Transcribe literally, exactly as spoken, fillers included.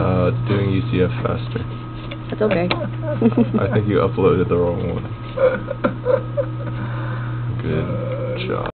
Uh, doing U C F faster. That's okay. I think you uploaded the wrong one. Good job.